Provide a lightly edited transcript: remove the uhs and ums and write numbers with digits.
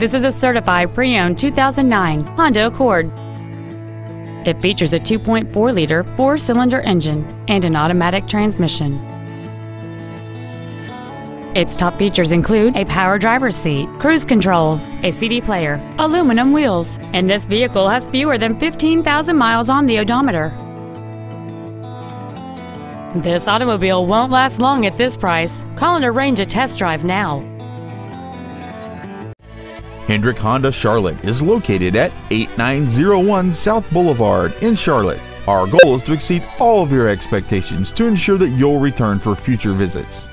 This is a certified pre-owned 2009 Honda Accord. It features a 2.4-liter four-cylinder engine and an automatic transmission. Its top features include a power driver's seat, cruise control, a CD player, aluminum wheels, and this vehicle has fewer than 15,000 miles on the odometer. This automobile won't last long at this price. Call and arrange a test drive now. Hendrick Honda Charlotte is located at 8901 South Boulevard in Charlotte. Our goal is to exceed all of your expectations to ensure that you'll return for future visits.